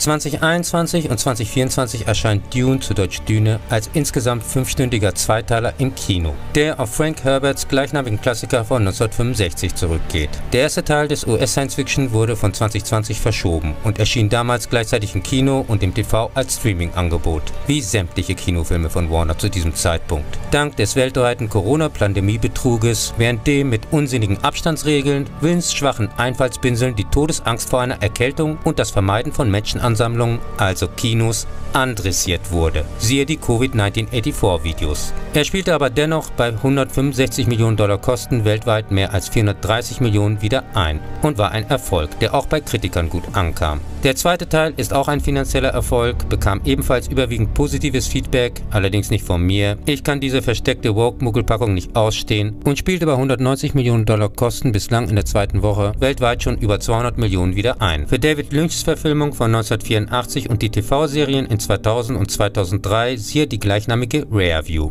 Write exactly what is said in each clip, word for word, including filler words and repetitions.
zweitausendeinundzwanzig und zweitausendvierundzwanzig erscheint Dune, zu Deutsch Düne, als insgesamt fünfstündiger Zweiteiler im Kino, der auf Frank Herberts gleichnamigen Klassiker von neunzehnhundertfünfundsechzig zurückgeht. Der erste Teil des U S-Science-Fiction wurde von zwanzig zwanzig verschoben und erschien damals gleichzeitig im Kino und im T V als Streaming-Angebot, wie sämtliche Kinofilme von Warner zu diesem Zeitpunkt. Dank des weltweiten Corona-Pandemie-Betruges, währenddem mit unsinnigen Abstandsregeln, willensschwachen Einfallspinseln die Todesangst vor einer Erkältung und das Vermeiden von Menschenansammlungen, also Kinos, andressiert wurde. Siehe die Covid neunzehnhundertvierundachtzig Videos. Er spielte aber dennoch bei hundertfünfundsechzig Millionen Dollar Kosten weltweit mehr als vierhundertdreißig Millionen wieder ein und war ein Erfolg, der auch bei Kritikern gut ankam. Der zweite Teil ist auch ein finanzieller Erfolg, bekam ebenfalls überwiegend positives Feedback, allerdings nicht von mir. Ich kann diese versteckte Woke-Muggelpackung nicht ausstehen und spielte bei hundertneunzig Millionen Dollar Kosten bislang in der zweiten Woche weltweit schon über zweihundert Millionen wieder ein. Für David Lynchs Verfilmung von neunzehnhundertvierundachtzig und die T V-Serien in zweitausend und zweitausenddrei siehe die gleichnamige Rare View.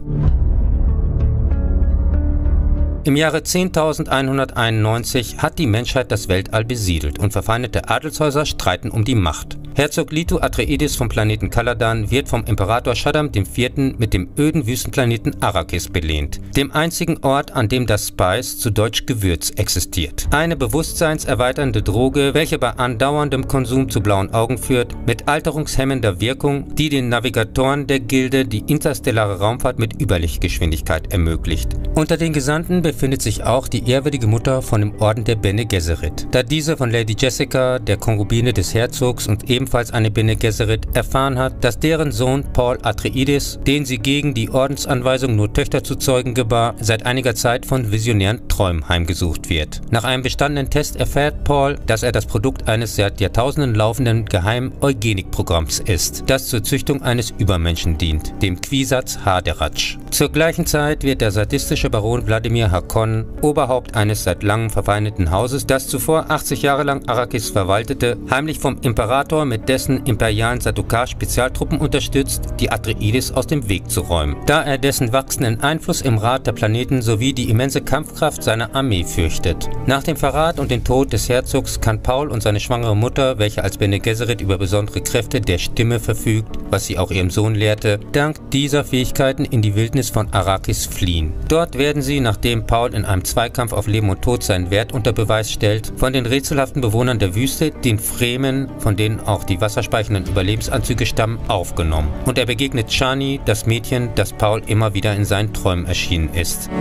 Im Jahre zehntausendeinhunderteinundneunzig hat die Menschheit das Weltall besiedelt und verfeindete Adelshäuser streiten um die Macht. Herzog Leto Atreides vom Planeten Caladan wird vom Imperator Shaddam der Vierte mit dem öden Wüstenplaneten Arrakis belehnt, dem einzigen Ort, an dem das Spice, zu Deutsch Gewürz, existiert. Eine bewusstseinserweiternde Droge, welche bei andauerndem Konsum zu blauen Augen führt, mit alterungshemmender Wirkung, die den Navigatoren der Gilde die interstellare Raumfahrt mit Überlichtgeschwindigkeit ermöglicht. Unter den Gesandten befindet sich auch die ehrwürdige Mutter von dem Orden der Bene Gesserit. Da diese von Lady Jessica, der Konkubine des Herzogs und ebenfalls eine Bene Gesserit, erfahren hat, dass deren Sohn Paul Atreides, den sie gegen die Ordensanweisung nur Töchter zu zeugen gebar, seit einiger Zeit von visionären Träumen heimgesucht wird. Nach einem bestandenen Test erfährt Paul, dass er das Produkt eines seit Jahrtausenden laufenden geheimen Eugenikprogramms ist, das zur Züchtung eines Übermenschen dient, dem Kwisatz Haderach. Zur gleichen Zeit wird der sadistische Baron Wladimir Harkonnen, Oberhaupt eines seit langem verfeindeten Hauses, das zuvor achtzig Jahre lang Arrakis verwaltete, heimlich vom Imperator mit dessen imperialen Sardaukar-Spezialtruppen unterstützt, die Atreides aus dem Weg zu räumen, da er dessen wachsenden Einfluss im Rat der Planeten sowie die immense Kampfkraft seiner Armee fürchtet. Nach dem Verrat und dem Tod des Herzogs kann Paul und seine schwangere Mutter, welche als Bene Gesserit über besondere Kräfte der Stimme verfügt, was sie auch ihrem Sohn lehrte, dank dieser Fähigkeiten in die Wildnis von Arrakis fliehen. Dort werden sie, nachdem Paul in einem Zweikampf auf Leben und Tod seinen Wert unter Beweis stellt, von den rätselhaften Bewohnern der Wüste, den Fremen, von denen auch die wasserspeichernden Überlebensanzüge stammen, aufgenommen. Und er begegnet Chani, das Mädchen, das Paul immer wieder in seinen Träumen erschienen ist.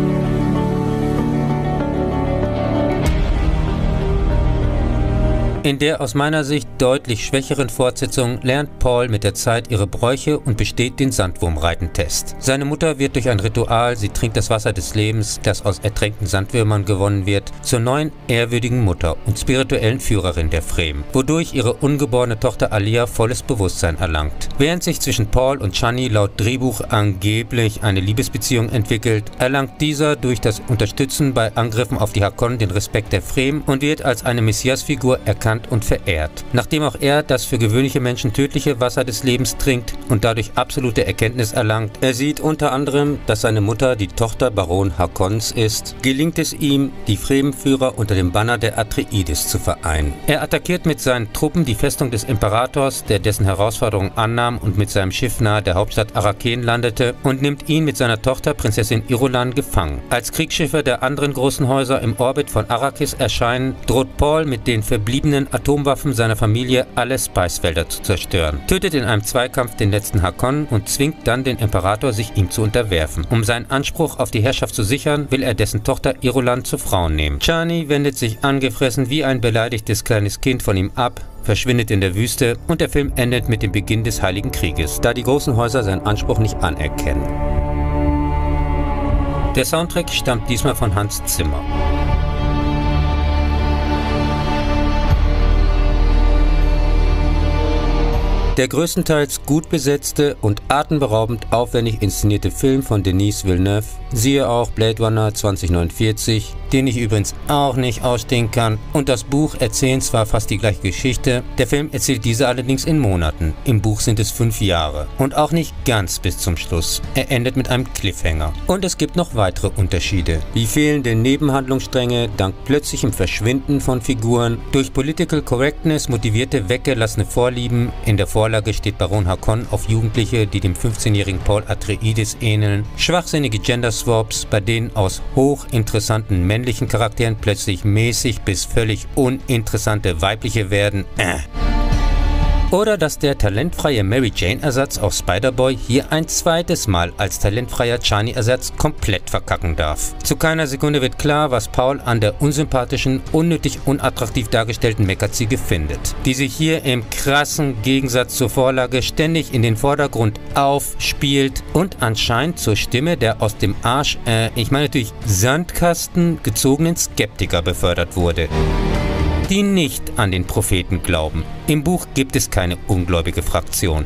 In der aus meiner Sicht deutlich schwächeren Fortsetzung lernt Paul mit der Zeit ihre Bräuche und besteht den Sandwurmreitentest. Seine Mutter wird durch ein Ritual, sie trinkt das Wasser des Lebens, das aus ertränkten Sandwürmern gewonnen wird, zur neuen ehrwürdigen Mutter und spirituellen Führerin der Fremen, wodurch ihre ungeborene Tochter Alia volles Bewusstsein erlangt. Während sich zwischen Paul und Chani laut Drehbuch angeblich eine Liebesbeziehung entwickelt, erlangt dieser durch das Unterstützen bei Angriffen auf die Harkonnen den Respekt der Fremen und wird als eine Messiasfigur erkannt und verehrt. Nachdem auch er das für gewöhnliche Menschen tödliche Wasser des Lebens trinkt und dadurch absolute Erkenntnis erlangt, er sieht unter anderem, dass seine Mutter die Tochter Baron Harkonnens ist, gelingt es ihm, die Fremenführer unter dem Banner der Atreides zu vereinen. Er attackiert mit seinen Truppen die Festung des Imperators, der dessen Herausforderung annahm und mit seinem Schiff nahe der Hauptstadt Arrakeen landete, und nimmt ihn mit seiner Tochter Prinzessin Irulan gefangen. Als Kriegsschiffe der anderen großen Häuser im Orbit von Arrakis erscheinen, droht Paul mit den verbliebenen Atomwaffen seiner Familie alle Spicefelder zu zerstören, tötet in einem Zweikampf den letzten Harkonnen und zwingt dann den Imperator, sich ihm zu unterwerfen. Um seinen Anspruch auf die Herrschaft zu sichern, will er dessen Tochter Irulan zur Frau nehmen. Chani wendet sich angefressen wie ein beleidigtes kleines Kind von ihm ab, verschwindet in der Wüste und der Film endet mit dem Beginn des Heiligen Krieges, da die großen Häuser seinen Anspruch nicht anerkennen. Der Soundtrack stammt diesmal von Hans Zimmer. Der größtenteils gut besetzte und atemberaubend aufwendig inszenierte Film von Denis Villeneuve, siehe auch Blade Runner zwanzig neunundvierzig, den ich übrigens auch nicht ausstehen kann, und das Buch erzählen zwar fast die gleiche Geschichte, der Film erzählt diese allerdings in Monaten, im Buch sind es fünf Jahre und auch nicht ganz bis zum Schluss, er endet mit einem Cliffhanger. Und es gibt noch weitere Unterschiede, wie fehlende Nebenhandlungsstränge dank plötzlichem Verschwinden von Figuren, durch Political Correctness motivierte weggelassene Vorlieben, in der Vorlage steht Baron Harkonnen auf Jugendliche, die dem fünfzehnjährigen Paul Atreides ähneln, schwachsinnige Gender-Swaps, bei denen aus hochinteressanten männlichen Charakteren plötzlich mäßig bis völlig uninteressante weibliche werden, äh. Oder dass der talentfreie Mary-Jane-Ersatz aus Spider-Boy hier ein zweites Mal als talentfreier Chani-Ersatz komplett verkacken darf. Zu keiner Sekunde wird klar, was Paul an der unsympathischen, unnötig unattraktiv dargestellten Meckerziege findet, die sich hier im krassen Gegensatz zur Vorlage ständig in den Vordergrund aufspielt und anscheinend zur Stimme der aus dem Arsch, äh, ich meine natürlich Sandkasten gezogenen Skeptiker befördert wurde, die nicht an den Propheten glauben. Im Buch gibt es keine ungläubige Fraktion.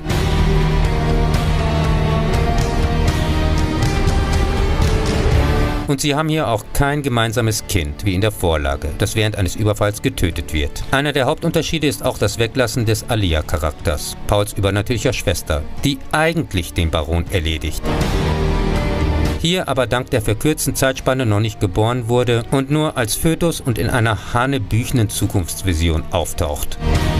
Und sie haben hier auch kein gemeinsames Kind, wie in der Vorlage, das während eines Überfalls getötet wird. Einer der Hauptunterschiede ist auch das Weglassen des Alia-Charakters, Pauls übernatürlicher Schwester, die eigentlich den Baron erledigt. Hier aber dank der verkürzten Zeitspanne noch nicht geboren wurde und nur als Fötus und in einer hanebüchenen Zukunftsvision auftaucht.